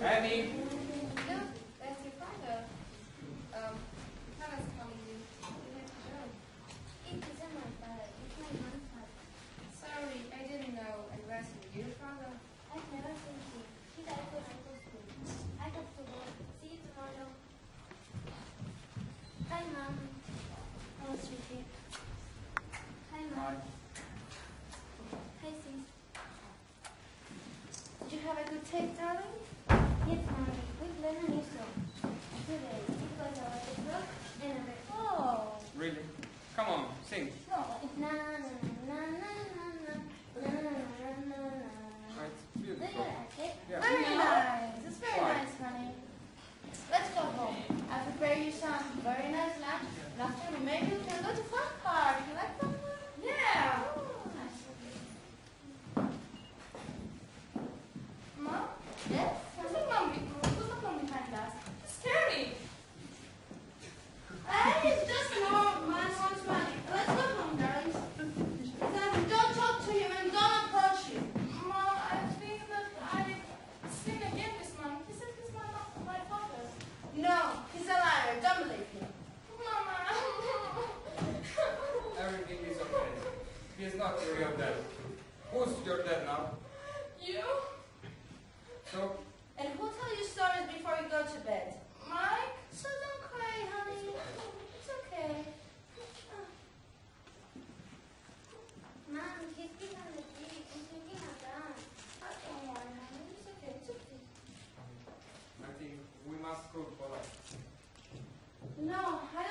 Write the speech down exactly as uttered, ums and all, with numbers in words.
Annie? Look, that's your father. Um, Hannah's calling you. You have to go. It isn't my father, it's my mom's father. Sorry, I didn't know. I was your father. I've never seen him. He died when I was two. I have to go. See you tomorrow. Hi, Mom. Oh, sweetie. Hi, Mom. Hi, sis. Did you have a good take, darling? Yes, Mommy. We've learned a new song. Today, it was about the frog and a bear. Oh. Really? Come on, sing. No. Na na na na na na na na na na na. Oh, it's Do you beautiful. like it? Yeah. Very nice. It's very Why? nice, honey. Let's go home. I'll prepare you some very nice lunch. And after we maybe we can go to fun park. You like fun park? Yeah. Oh, nice. Mom? Yes? Who's the mom? Who's the mom behind us? It's scary. Hey, it's just no man wants money. Let's go home, darlings. Then don't talk to him and don't approach him. Mom, I think that I seen again this man. He said he's my my father. No, he's a liar. Don't believe him. Mama. Everything is okay. He is not your real dad. Who's your dad now? You? So, And who tell you stories before you go to bed? Mike? So don't cry, honey. It's okay. Mom, he's been on the T V. I'm thinking of that. Oh, don't worry, honey. It's okay. It's okay. I think we must go for us. No, I